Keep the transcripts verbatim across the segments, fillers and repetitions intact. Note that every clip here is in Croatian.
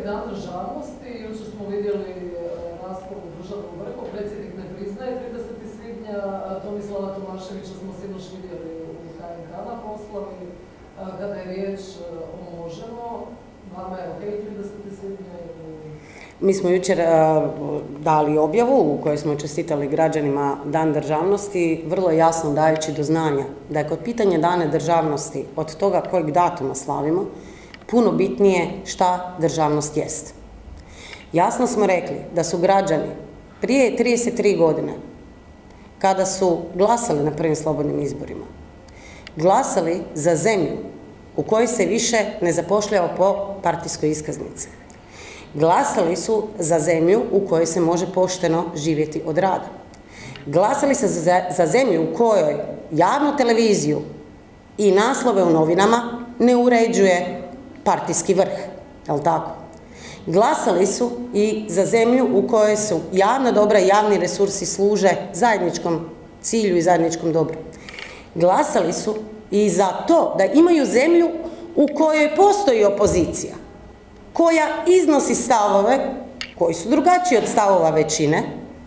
Dan državnosti, jučer smo vidjeli raspravu u državnom vrhu, predsjednik ne priznaje tridesetog svibnja, Tomislava Tomaševića smo sinoć vidjeli u K N K na poslavi, kada je riječ o Možemo, vama je okej tridesetog svibnja ili... Mi smo jučer dali objavu u kojoj smo čestitali građanima Dan državnosti, vrlo jasno dajući do znanja da je kod pitanja Dane državnosti od toga kojeg datuma slavimo, puno bitnije šta državnost jest. Jasno smo rekli da su građani prije trideset tri godine, kada su glasali na prvim slobodnim izborima, glasali za zemlju u kojoj se više ne zapošljava po partijskoj iskaznici. Glasali su za zemlju u kojoj se može pošteno živjeti od rada. Glasali su za zemlju u kojoj javnu televiziju i naslove u novinama ne uređuje partijski vrh, je li tako? Glasali su i za zemlju u kojoj su javna dobra i javni resursi služe zajedničkom cilju i zajedničkom dobru. Glasali su i za to da imaju zemlju u kojoj postoji opozicija, koja iznosi stavove koji su drugačiji od stavova većine.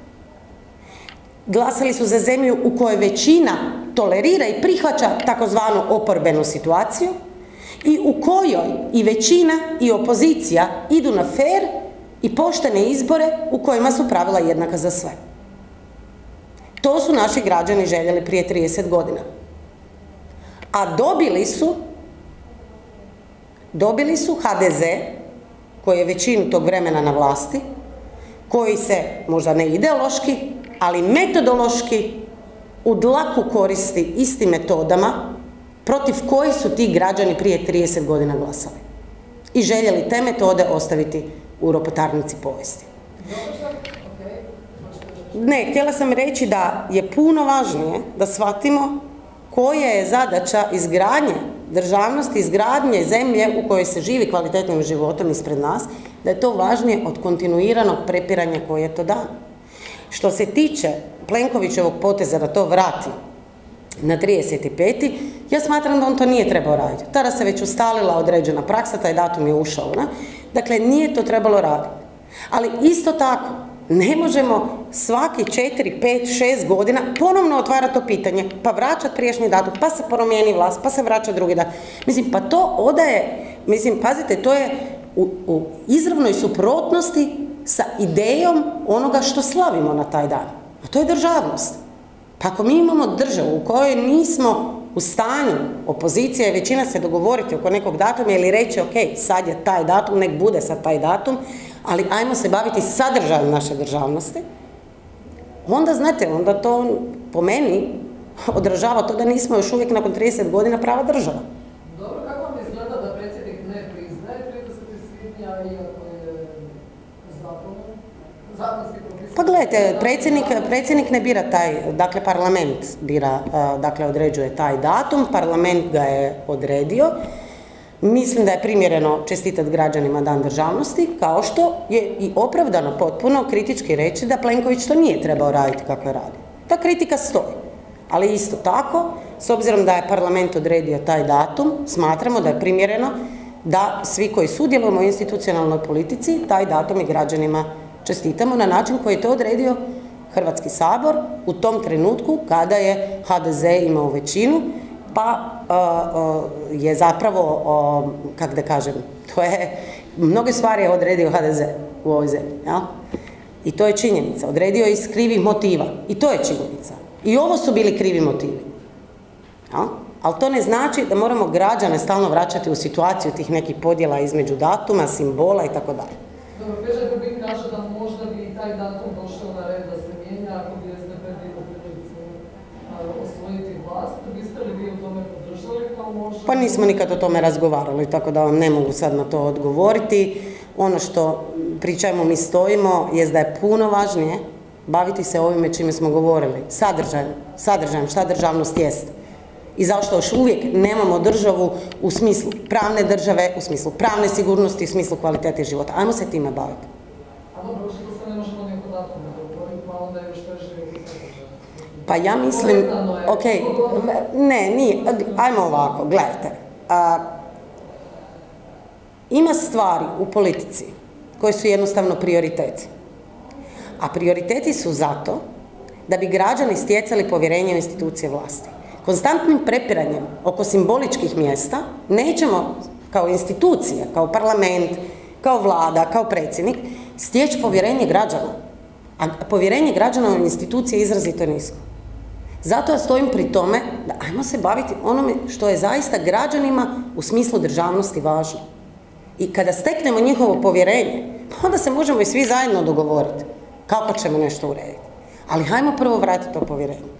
Glasali su za zemlju u kojoj većina tolerira i prihvaća takozvanu oporbenu situaciju i u kojoj i većina i opozicija idu na fer i poštene izbore u kojima su pravila jednaka za sve. To su naši građani željeli prije trideset godina. A dobili su, dobili su H D Z, koji je većinu tog vremena na vlasti, koji se, možda ne ideološki, ali metodološki u dlaku koristi istim metodama protiv koji su ti građani prije trideset godina glasali. I željeli te metode ostaviti u ropotarnici povijesti. Ne, htjela sam reći da je puno važnije da shvatimo koja je zadaća izgradnje državnosti, izgradnje zemlje u kojoj se živi kvalitetnim životom ispred nas, da je to važnije od kontinuiranog prepiranja koje je to dan. Što se tiče Plenkovićevog poteza da to vrati na trideset peti ja smatram da on to nije trebao raditi. Tada se već ustalila određena praksa, taj datum je ušao. Ne? Dakle, nije to trebalo raditi. Ali isto tako, ne možemo svaki četiri, pet, šest godina ponovno otvarati to pitanje, pa vraćati prijašnji datum, pa se promijeni vlast, pa se vraća drugi datum. Mislim, pa to odaje, mislim, pazite, to je u, u izravnoj suprotnosti sa idejom onoga što slavimo na taj dan. A to je državnost. Pa ako mi imamo državu u kojoj nismo u stanju, opozicija i većina se dogovoriti oko nekog datuma ili reći, ok, sad je taj datum, nek bude sad taj datum, ali ajmo se baviti sadržajem naše državnosti, onda, znate, onda to po meni odražava to da nismo još uvijek nakon trideset godina prava država. Dobro, kako vam izgleda da predsjednik ne priznaje tridesetog svibnja iako je zakonski propisan? Pa gledajte, predsjednik, predsjednik ne bira taj, dakle parlament bira, dakle određuje taj datum, parlament ga je odredio. Mislim da je primjereno čestitati građanima Dan državnosti, kao što je i opravdano potpuno kritički reći da Plenković to nije trebao raditi kako je radio. Ta kritika stoji. Ali isto tako, s obzirom da je parlament odredio taj datum, smatramo da je primjereno da svi koji sudjelujemo u institucionalnoj politici, taj datum i građanima čestitamo na način koji je to odredio Hrvatski sabor u tom trenutku kada je H D Z imao većinu, pa uh, uh, je zapravo, uh, kako da kažem, to je, mnoge stvari je odredio H D Z u ovoj zemlji, ja? I to je činjenica, odredio je iz krivih motiva, i to je činjenica. I ovo su bili krivi motivi, ja? Ali to ne znači da moramo građane stalno vraćati u situaciju tih nekih podjela između datuma, simbola i tako dalje. Dobro, Peđa Grbin kaže da možda bi i taj datum došao na red da se mijenja ako bi S D P bio u prilici osvojiti vlast. Biste li vi u tome podržali kao možda? Pa nismo nikad o tome razgovarali, tako da vam ne mogu sad na to odgovoriti. Ono što pričajmo mi stojimo je da je puno važnije baviti se ovime čime smo govorili. Sadržajem, sadržajem, šta državnost jest. I zašto još uvijek nemamo državu u smislu pravne države, u smislu pravne sigurnosti, u smislu kvalitete života. Ajmo se time baviti. A dobro, što se ne možemo neko datum dogovoriti, pa onda još teže je Pa ja mislim, ok, ne, nije, ajmo ovako, gledajte. A, ima stvari u politici koje su jednostavno prioriteti. A prioriteti su zato da bi građani stjecali povjerenje u institucije vlasti. Konstantnim prepiranjem oko simboličkih mjesta nećemo kao institucija, kao parlament, kao vlada, kao predsjednik, stjeći povjerenje građana. A povjerenje građana u institucije je izrazito nisko. Zato ja stojim pri tome da ajmo se baviti onome što je zaista građanima u smislu državnosti važno. I kada steknemo njihovo povjerenje, onda se možemo i svi zajedno dogovoriti kako ćemo nešto urediti. Ali hajmo prvo vratiti to povjerenje.